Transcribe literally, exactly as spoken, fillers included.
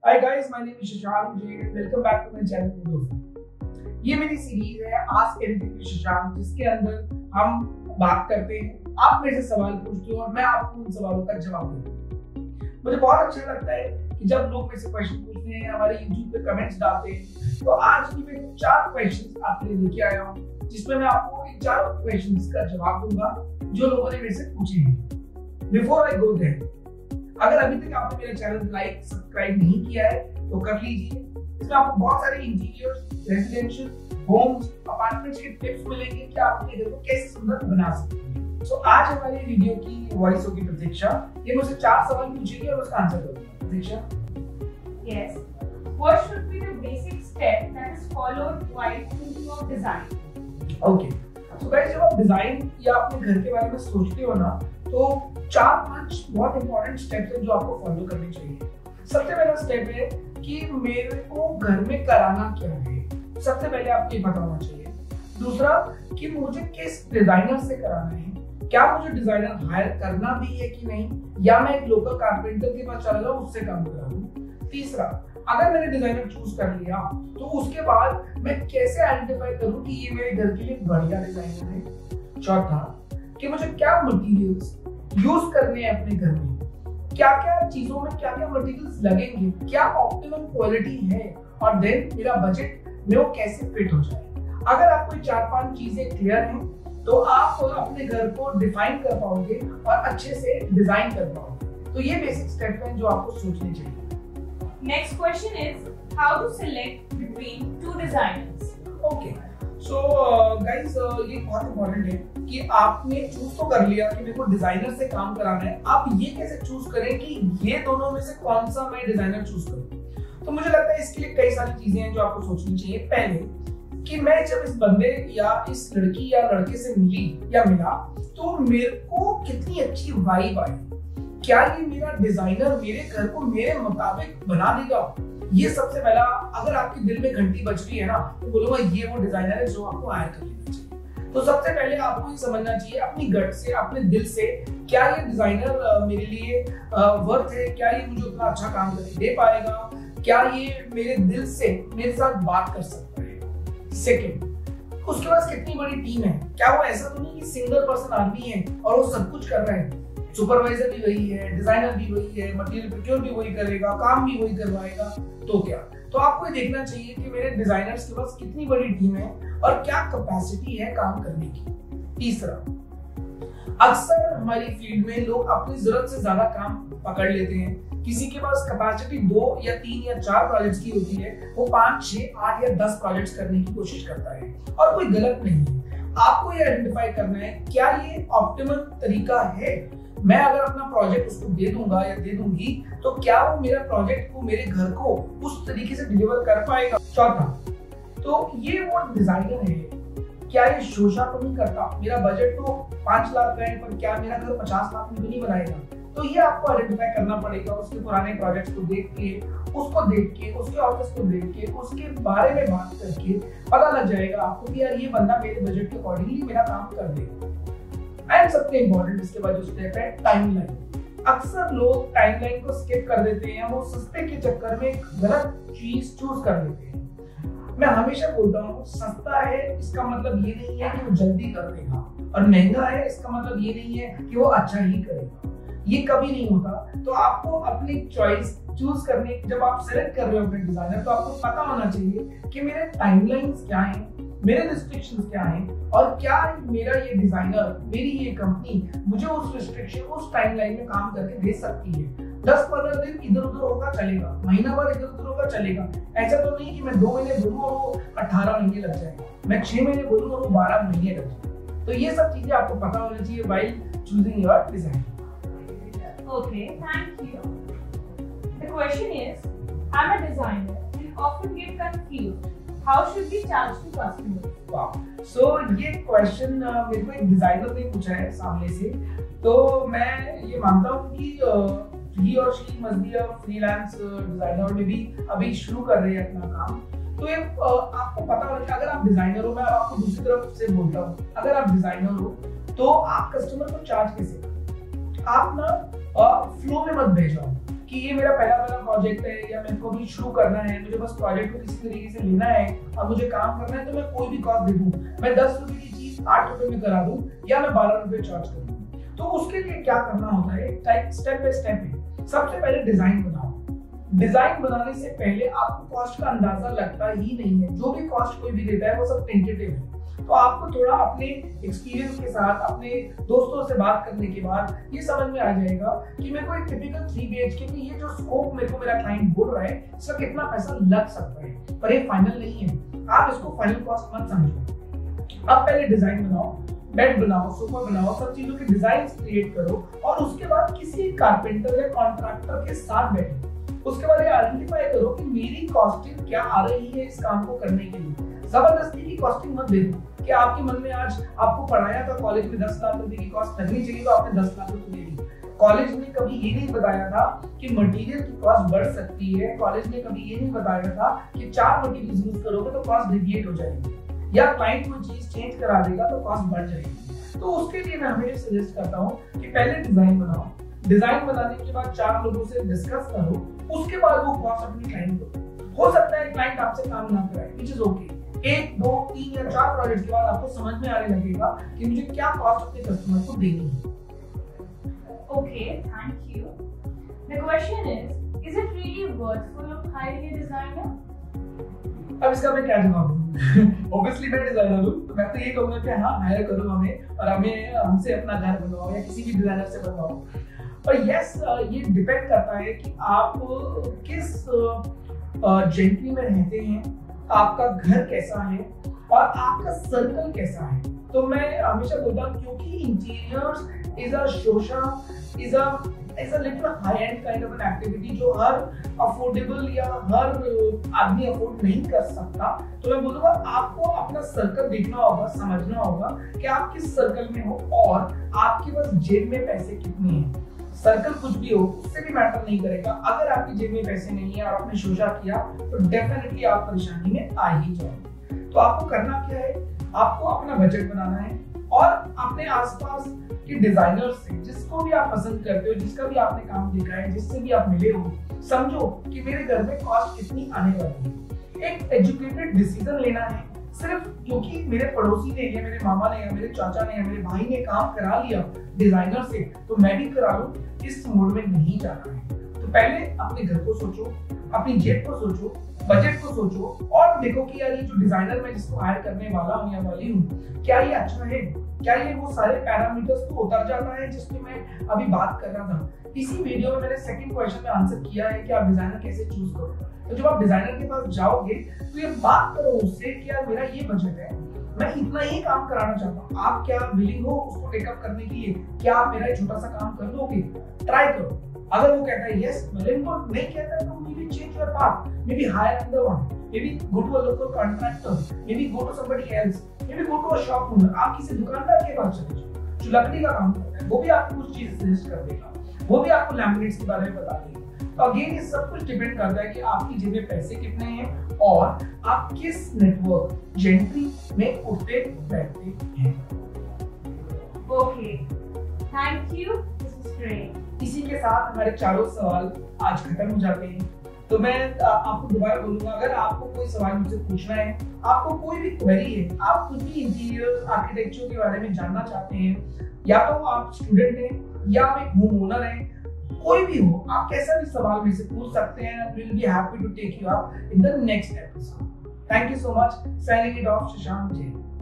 Hi guys, my name is Shashank ji. Welcome back to my channel. ये मेरी series है ask anything with Shashank, जिसके अंदर हम बात करते हैं, आप मेरे से सवाल पूछते हो और मैं आपको उन सवालों का जवाब देता हूँ। मुझे बहुत अच्छा लगता है कि जब लोग मेरे से क्वेश्चन पूछते हैं, हमारे यूट्यूब पे कमेंट्स डालते हैं। तो आज भी मैं चार क्वेश्चंस आपके लिए लेके आया हूँ, जिसमें मैं आपको इन चारों क्वेश्चंस का जवाब दूंगा जो लोगों ने मेरे से पूछे हैं। बिफोर आई गो देयर, अगर अभी तक आपने मेरा चैनल लाइक सब्सक्राइब नहीं किया है तो कर लीजिए। इसमें आपको बहुत सारे इंटीरियर्स, रेजिडेंशियल, होम्स, अपार्टमेंट्स के टिप्स मिलेंगे कि आप अपने घर को कैसे सुंदर बना सकते हैं। सो आज हमारी वीडियो की वॉइस होगी प्रतीक्षा। ये मुझसे चार सवाल पूछेगी और उसका आंसर करूंगा। Pratiksha, Yes. What should be the basic step that is followed while thinking of design? Okay. So guys, जब आप डिजाइन या अपने घर के बारे में सोचते हो ना, तो चार पांच बहुत इंपॉर्टेंट स्टेप्स हैं जो आपको फॉलो करने चाहिए। सबसे पहला स्टेप है कि मेरे को घर में कराना क्या है। सबसे पहले आपको ये पता होना चाहिए। दूसरा, कि मुझे किस डिजाइनर से कराना है, क्या मुझे डिजाइनर हायर करना भी है कि नहीं, या मैं एक लोकल कारपेंटर के पास चला जाऊं उससे काम करा लूं। तीसरा, अगर मैंने डिजाइनर चूज कर लिया तो उसके बाद मैं कैसे आइडेंटिफाई करूं कि ये मेरे घर के लिए बढ़िया डिजाइनर है। चौथा, कि मुझे क्या मटेरियल्स यूज करने हैं अपने घर में, क्या क्या चीजों में क्या क्या मटेरियल्स लगेंगे, क्या ऑप्टिमम क्वालिटी है, और देन मेरा बजट में वो कैसे फिट हो जाए। अगर आपको चार पांच चीजें क्लियर हैं तो आप अपने घर को डिफाइन कर पाओगे और अच्छे से डिजाइन कर पाओगे। तो ये बेसिक स्टेप हैं जो आपको सोचने चाहिए। Next question is how to select between two designers. Okay, so guys, ये बहुत इंपॉर्टेंट है कि आपने चूज तो कर लिया कि मेरे को डिजाइनर से काम कराना है। आप ये कैसे चूज करें कि ये दोनों में से कौन सा मैं डिजाइनर चूज करूं। तो मुझे लगता है इसके लिए कई सारी चीजें हैं जो आपको सोचनी चाहिए। पहले, कि मैं जब इस बंदे या इस लड़की या लड़के से मिली या मिला तो मेरे को कितनी अच्छी वाइब आई। क्या ये मेरा डिजाइनर मेरे घर को मेरे मुताबिक बना देगा। ये सबसे पहला, अगर आपके दिल में घंटी बज रही है ना, तो बोलूंगा ये वो डिजाइनर है जो आपको हायर कर लेना चाहिए। तो सबसे पहले आपको ये समझना चाहिए अपनी गट से, अपने दिल से, क्या ये डिजाइनर मेरे लिए वर्थ है, क्या ये मुझे उतना अच्छा काम करके दे पाएगा, क्या ये मेरे दिल से मेरे साथ बात कर सकता है। सेकेंड, उसके पास कितनी बड़ी टीम है, क्या वो ऐसा तो नहीं कि सिंगल पर्सन आदमी है और वो सब कुछ कर रहा है। सुपरवाइजर भी वही है, डिजाइनर भी वही है, मटेरियल प्रोक्योर भी वही करेगा, काम भी वही करवाएगा। तो क्या, तो आपको ये देखना चाहिए कि मेरे डिजाइनर्स के पास कितनी बड़ी टीम है और क्या कैपेसिटी है काम करने की। तीसरा, अक्सर हमारी फील्ड में लोग अपनी जरूरत से ज्यादा काम पकड़ लेते हैं। किसी के पास कैपेसिटी दो या तीन या चार प्रोजेक्ट्स की होती है, वो पांच छह आठ या दस प्रोजेक्ट्स करने की कोशिश करता है, और कोई गलत नहीं है। आपको ये आइडेंटिफाई करना है क्या ये ऑप्टिमल तरीका है। मैं अगर अपना प्रोजेक्ट उसको दे दूंगा या दे दूंगी तो क्या वो मेरा प्रोजेक्ट को, मेरे घर को उस तरीके से डिलीवर कर पाएगा। चौथा, तो ये वो डिजाइनर है, क्या ये शोषा तो नहीं करता। मेरा बजट तो पांच लाख का है, पर क्या मेरा घर पचास लाख में तो नहीं बनाएगा। तो ये आपको आइडेंटिफाई करना पड़ेगा। उसके पुराने प्रोजेक्ट्स को देख के, उसको देख के, उसके ऑफिस को देख के, उसके बारे में बात करके पता लग जाएगा आपको कि यार ये बंदा मेरे बजट के अकॉर्डिंगली मेरा काम कर देगा। एंड सबसे इंपॉर्टेंट इसके बाद जो स्टेप है, टाइमलाइन। अक्सर लोग टाइमलाइन को स्किप कर देते हैं, वो सस्ते के चक्कर में गलत चीज चूज कर लेते हैं। मैं हमेशा बोलता हूँ, सस्ता है इसका मतलब ये नहीं है कि वो जल्दी कर देगा, और महंगा है इसका मतलब ये नहीं है कि वो अच्छा ही करेगा। ये कभी नहीं होता। तो आपको अपनी चॉइस चूज करने, जब आप सेलेक्ट कर रहे हो अपने डिजाइनर, तो आपको पता होना चाहिए कि मेरे टाइमलाइंस क्या हैं, मेरे रिस्ट्रिक्शंस क्या हैं, और क्या मेरा ये डिजाइनर, मेरी ये कंपनी मुझे उस रिस्ट्रिक्शन, उस टाइमलाइन में काम करके दे सकती है। दस पंद्रह दिन इधर उधर होगा चलेगा, महीना भर इधर उधर होगा चलेगा। ऐसा तो नहीं कि मैं दो महीने बोलूँ और वो अठारह महीने लग जाएगा, मैं छह महीने बोलूँ और वो बारह महीने लग जाएगा। तो ये सब चीजें आपको पता होना चाहिए while choosing your design. Okay, thank you. The question is, I'm a designer and often get confused. How should we charge to customers? Wow. So ये क्वेश्चन मेरे को एक डिजाइनर ने पूछा है सामने से, तो मैं ये मानता हूँ कि ही और she must be a freelance designer, में भी अभी शुरू कर रहे हैं अपना काम। तो ये आपको पता होना चाहिए, अगर आप डिजाइनर हो, मैं आपको दूसरी तरफ से बोलता हूँ, अगर आप डिजाइनर हो तो आप कस्टमर को चार्ज कैसे, आप ना फ्लो में मत भेजो। कि ये मेरा पहला पहला प्रोजेक्ट है या मेरे को भी शुरू करना है, मुझे बस प्रोजेक्ट को किसी तरीके से लेना है और मुझे काम करना है, तो मैं कोई भी कॉस्ट दे दूं, मैं दस रुपए की चीज आठ रुपए में करा दूं या मैं बारह रुपए चार्ज कर दूं। तो उसके लिए क्या करना होता है, स्टेप बाय स्टेप है। सबसे पहले डिजाइन बनाओ। डिजाइन बनाने से पहले आपको कॉस्ट का अंदाजा लगता ही नहीं है। जो भी कॉस्ट कोई भी देता है वो सब टेंटेटिव है। तो आपको थोड़ा अपने एक्सपीरियंस के साथ, अपने दोस्तों से बात करने के बाद ये समझ में आ जाएगा कि मेरे को एक टिपिकल थ्री बी एच के में ये जो स्कोप मेरे को मेरा क्लाइंट बोल रहा है, इसका कितना पैसा लग सकता है, पर ये फाइनल नहीं है। आप इसको फाइनल कॉस्ट मत समझो। अब पहले डिजाइन बनाओ, बेड बनाओ, सोफा बनाओ, सब चीजों के डिजाइन क्रिएट करो और उसके बाद किसी कारपेंटर या कॉन्ट्रैक्टर के साथ बैठो। उसके बाद ये आइडेंटिफाई करो कि मेरी कॉस्टिंग क्या आ रही है इस काम को करने के लिए। जबरदस्ती की कॉस्टिंग मत दे दो कि आपके मन में आज आपको पढ़ाया था कॉलेज में दस लाख रुपए की कॉस्ट लगनी चाहिए तो आपने दस लाख रुपए दे दी। कॉलेज ने कभी ये नहीं बताया था कि मटेरियल की कॉस्ट बढ़ सकती है। कॉलेज ने कभी ये नहीं बताया था कि चार मटेरियल यूज करोगे तो कॉस्ट डेविएट हो जाएगी या क्लाइंट कोई चीज चेंज करा देगा तो कॉस्ट बढ़ जाएगी। तो उसके लिए मैं हमेशा सजेस्ट करता हूँ कि पहले डिजाइन बनाओ। डिजाइन बनाने के बाद चार लोगों से डिस्कस करो, उसके बाद वो कॉस्ट अपनी क्लाइंट को। हो सकता है क्लाइंट आपसे काम ना कराए, व्हिच इज ओके। एक दो तीन या चार प्रोजेक्ट के बाद आपको समझ में आने लगेगा कि मुझे क्या कॉस्ट अपने कस्टमर को देनी है। Okay, thank you. The question is, is it really worthwhil of hiring a designer? अब इसका मैं क्या जवाब दूं? Obviously मैं डिजाइनर हूँ, तो मैं तो ये कहूंगा कि हाँ हायर करो हमें और हमें हमसे अपना घर बनवाओ या किसी भी डिजाइनर से बनवाओ। और यस, ये डिपेंड करता है कि आप किस जेंट्री में रहते हैं, आपका घर कैसा है और आपका सर्कल कैसा है। तो मैं हमेशा बोलता हूँ क्योंकि इंटीरियर्स इज अ शोशा is a is a little high end kind of an activity जो हर अफोर्डेबल या हर आदमी अफोर्ड नहीं कर सकता। तो मैं बोलूँगा आपको अपना सर्कल देखना होगा, समझना होगा कि आप किस सर्कल में हो और आपके पास जेब में पैसे कितने हैं। सर्कल कुछ भी हो उससे भी मैटर नहीं करेगा। अगर आपकी जेब में पैसे नहीं है और आपने शोशा किया तो डेफिनेटली आप परेशानी में आ ही जाओगे। तो आपको करना क्या है, आपको अपना बजट बनाना है और अपने आसपास के डिजाइनर से, जिसको भी आप पसंद करते हो, जिसका भी आपने काम देखा है, जिससे भी आप मिले हो, समझो कि मेरे घर में कॉस्ट कितनी आने वाली है। एक एजुकेटेड डिसीजन लेना है। सिर्फ क्योंकि मेरे पड़ोसी ने या मेरे मामा ने या मेरे चाचा ने या मेरे भाई ने काम करा लिया डिजाइनर से तो मैं भी करा लूं, इस मोड में नहीं जाना है। तो पहले अपने घर को सोचो, अपनी जेब को सोचो, बजट को सोचो और देखो कि यार ये जो डिजाइनर मैं जिसको हायर करने वाला हूँ या वाली हूँ, क्या ये अच्छा है, क्या ये वो सारे पैरामीटर्स को उतर जाता है जिसपे मैं अभी बात कर रहा था। इसी वीडियो में मैंने सेकंड क्वेश्चन में आंसर किया है कि आप डिजाइनर कैसे चूज करो। तो जब आप डिजाइनर के पास जाओगे तो ये बात करो उससे कि यार मेरा ये बजट है, मैं इतना ही काम कराना चाहता हूँ, आप क्या विलिंग हो उसको टेकअप करने के लिए, क्या आप मेरा छोटा सा काम कर लोगे, ट्राई करो। अगर वो कहता है यस, विलिंग तो नहीं कहता है तो maybe change your path, maybe hire another one, maybe go to a local contractor, maybe go to somebody else, maybe go to a shop owner. आप किसी दुकानदार के पास चले जाओ जो लकड़ी का काम करता है, वो भी आपको कुछ चीज सजेस्ट कर देगा, वो भी आपको लैमिनेट्स के बारे में बता देगा। तो अगेन ये सब कुछ डिपेंड करता है कि आपकी जेब में पैसे कितने हैं और आप किस नेटवर्क जेंट्री में उठते बैठते हैं। Okay, thank you, this is great. इसी के साथ हमारे चारों सवाल आज खत्म हो जाते हैं। तो मैं आपको दोबारा बोलूंगा, अगर आपको कोई सवाल मुझसे पूछना है, आपको कोई भी क्वेरी है, आप कुछ भी इंटीरियर आर्किटेक्चर के बारे में जानना चाहते हैं, या तो आप स्टूडेंट हैं या आप एक होम ओनर हैं, कोई भी हो, आप कैसा भी सवाल मेरे से पूछ सकते हैं। We will be happy to take you up in the next episode. Thank you so much. Signing it off, Shashank Jain.